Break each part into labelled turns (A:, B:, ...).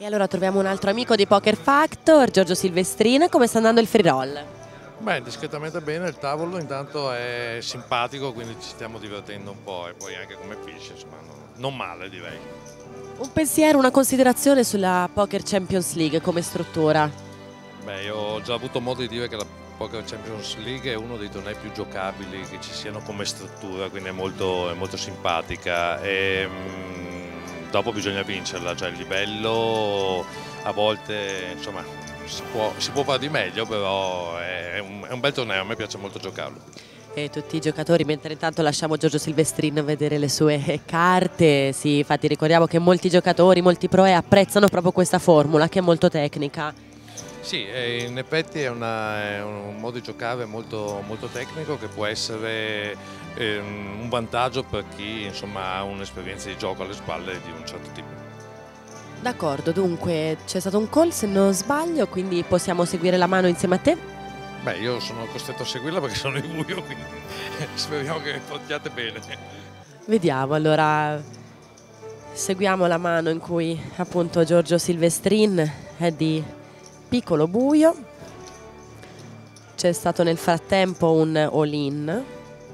A: E allora troviamo un altro amico di Poker Factor, Giorgio Silvestrin. Come sta andando il free roll?
B: Beh, discretamente bene, il tavolo intanto è simpatico, quindi ci stiamo divertendo un po' e poi anche come fiche, insomma, non male direi.
A: Un pensiero, una considerazione sulla Poker Champions League come struttura?
B: Beh, io ho già avuto modo di dire che la Poker Champions League è uno dei tornei più giocabili che ci siano come struttura, quindi è molto simpatica. Dopo bisogna vincerla, cioè il livello a volte insomma si può fare di meglio, però è un bel torneo, a me piace molto giocarlo.
A: E tutti i giocatori, mentre intanto lasciamo Giorgio Silvestrin vedere le sue carte, sì, infatti ricordiamo che molti giocatori, molti pro apprezzano proprio questa formula che è molto tecnica.
B: Sì, in effetti è un modo di giocare molto tecnico che può essere un vantaggio per chi insomma, ha un'esperienza di gioco alle spalle di un certo tipo.
A: D'accordo, dunque c'è stato un call se non sbaglio, quindi possiamo seguire la mano insieme a te?
B: Beh, io sono costretto a seguirla perché sono in buio, quindi speriamo che portiate bene.
A: Vediamo, allora seguiamo la mano in cui appunto Giorgio Silvestrin è di piccolo buio. C'è stato nel frattempo un all-in.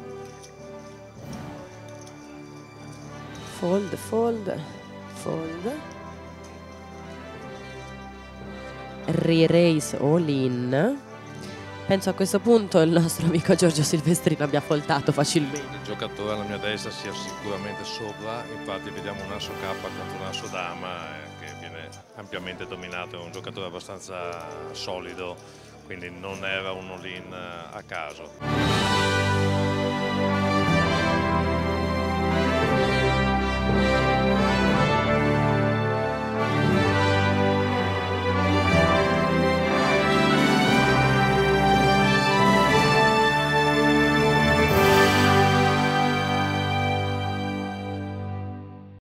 A: Fold, fold, fold. Re-raise all-in. Penso a questo punto il nostro amico Giorgio Silvestrin abbia foldato facilmente.
B: Il giocatore alla mia destra sia sicuramente sopra, infatti vediamo un asso K contro un asso dama che viene ampiamente dominato, è un giocatore abbastanza solido, quindi non era un all-in a caso.